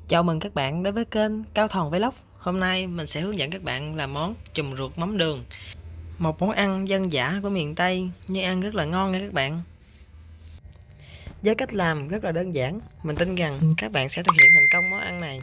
Chào mừng các bạn đến với kênh Cao Thòn Vlog. Hôm nay mình sẽ hướng dẫn các bạn làm món chùm ruột mắm đường, một món ăn dân dã của miền Tây nhưng ăn rất là ngon nha các bạn. Với cách làm rất là đơn giản, mình tin rằng các bạn sẽ thực hiện thành công món ăn này.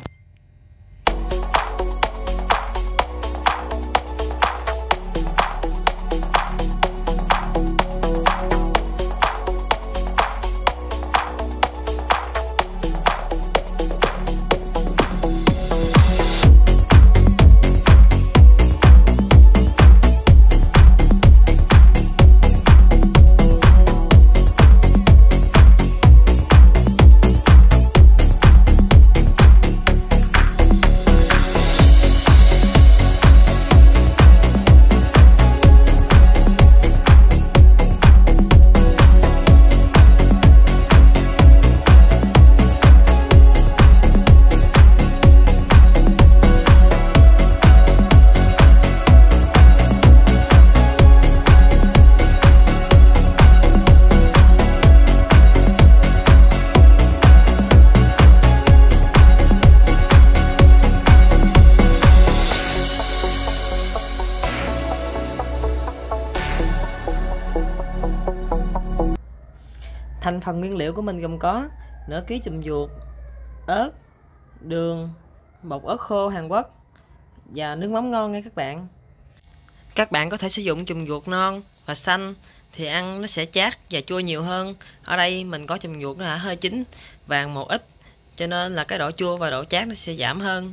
Thành phần nguyên liệu của mình gồm có nửa ký chùm ruột, ớt, đường, bột ớt khô Hàn Quốc và nước mắm ngon nha các bạn. Các bạn có thể sử dụng chùm ruột non và xanh thì ăn nó sẽ chát và chua nhiều hơn. Ở đây mình có chùm ruột nó đã hơi chín vàng một ít, cho nên là cái độ chua và độ chát nó sẽ giảm hơn.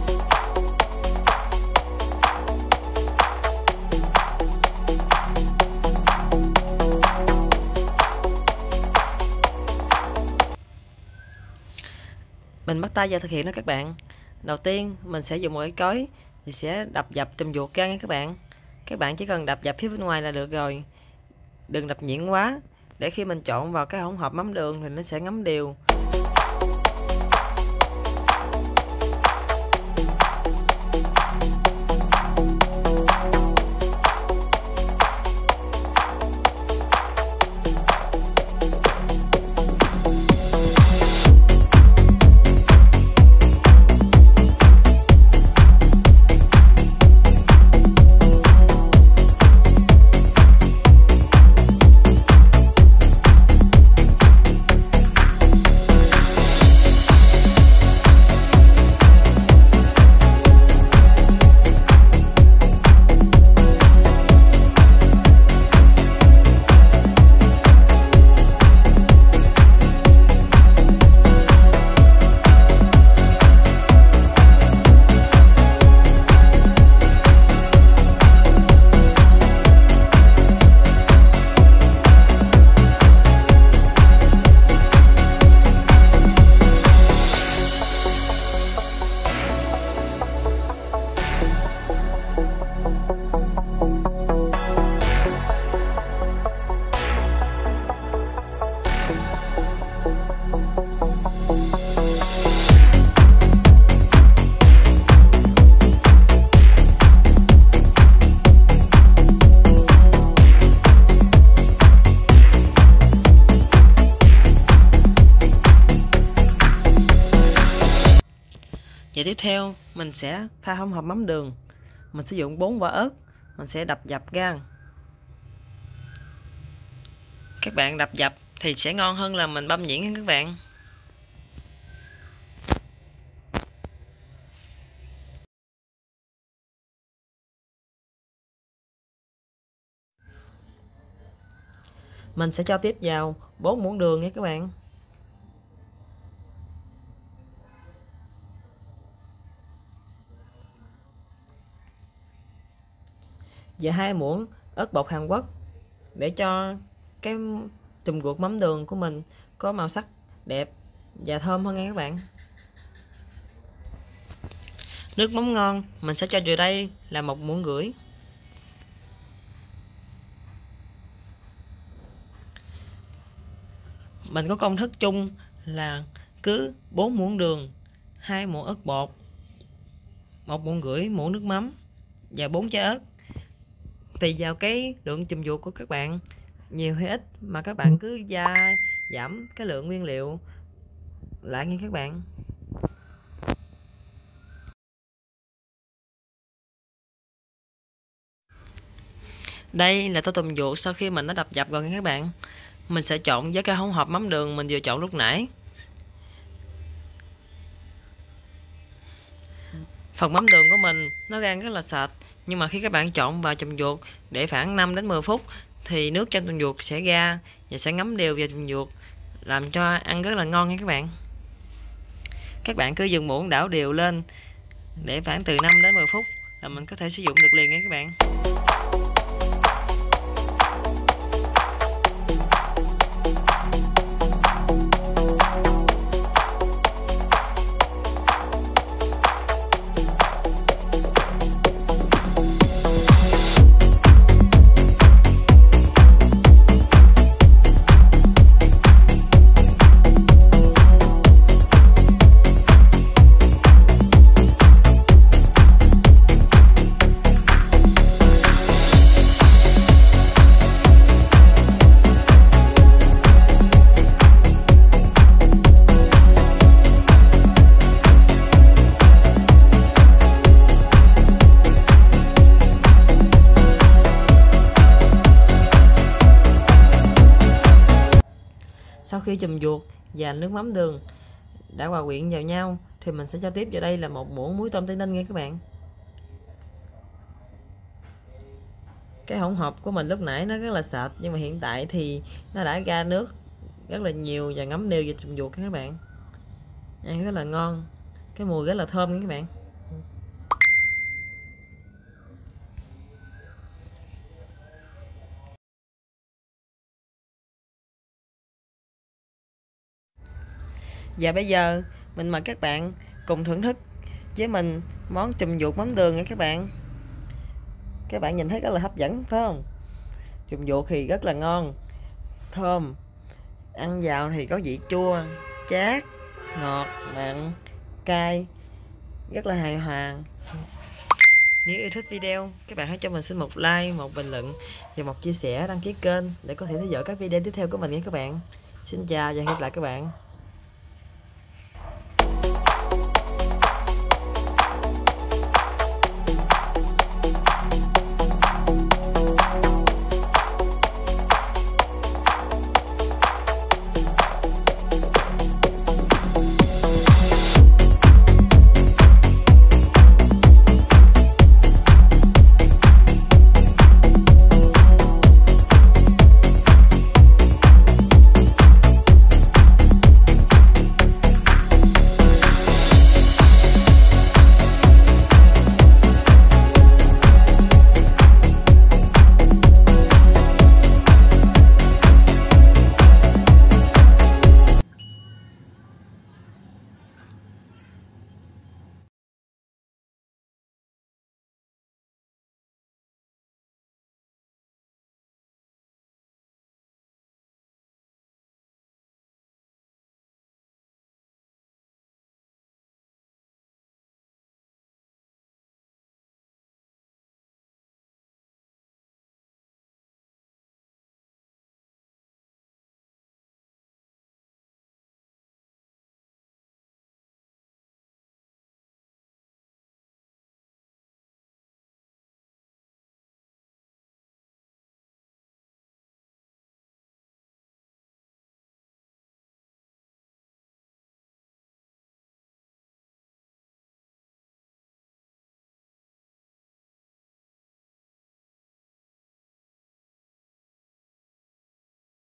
Mình bắt tay vào thực hiện đó các bạn. Đầu tiên mình sẽ dùng một cái cối thì sẽ đập dập chùm ruột ra nha các bạn. Các bạn chỉ cần đập dập phía bên ngoài là được rồi, đừng đập nhuyễn quá, để khi mình trộn vào cái hỗn hợp mắm đường thì nó sẽ ngấm đều. Và tiếp theo mình sẽ pha hỗn hợp mắm đường. Mình sử dụng 4 quả ớt, mình sẽ đập dập ra. Các bạn đập dập thì sẽ ngon hơn là mình băm nhuyễn nha các bạn. Mình sẽ cho tiếp vào 4 muỗng đường nha các bạn. Và 2 muỗng ớt bột Hàn Quốc để cho cái chùm ruột mắm đường của mình có màu sắc đẹp và thơm hơn nha các bạn. Nước mắm ngon mình sẽ cho vào đây là 1,5 muỗng. Mình có công thức chung là cứ 4 muỗng đường, 2 muỗng ớt bột, 1,5 muỗng nước mắm và 4 trái ớt. Tùy vào cái lượng chùm ruột của các bạn nhiều hay ít mà các bạn cứ giảm cái lượng nguyên liệu lại nha các bạn. Đây là tô tôm ruột sau khi mình đã đập dập rồi nha các bạn. Mình sẽ trộn với cái hỗn hợp mắm đường mình vừa trộn lúc nãy. Phần mắm đường của mình nó rang rất là sệt, nhưng mà khi các bạn trộn vào chùm ruột để khoảng 5 đến 10 phút thì nước trong chùm ruột sẽ ra và sẽ ngấm đều vào chùm ruột, làm cho ăn rất là ngon nha các bạn. Các bạn cứ dùng muỗng đảo đều lên để khoảng từ 5 đến 10 phút là mình có thể sử dụng được liền nha các bạn. Sau khi chùm ruột và nước mắm đường đã hòa quyện vào nhau thì mình sẽ cho tiếp vào đây là một muỗng muối tôm Tây Ninh nha các bạn. Cái hỗn hợp của mình lúc nãy nó rất là sệt, nhưng mà hiện tại thì nó đã ra nước rất là nhiều và ngấm đều vào chùm ruột các bạn. Ăn rất là ngon, cái mùi rất là thơm nha các bạn. Và bây giờ mình mời các bạn cùng thưởng thức với mình món chùm ruột mắm đường nha các bạn. Các bạn nhìn thấy rất là hấp dẫn phải không? Chùm ruột thì rất là ngon, thơm, ăn vào thì có vị chua, chát, ngọt, mặn, cay, rất là hài hòa. Nếu yêu thích video, các bạn hãy cho mình xin một like, một bình luận và một chia sẻ, đăng ký kênh để có thể theo dõi các video tiếp theo của mình nha các bạn. Xin chào và hẹn gặp lại các bạn.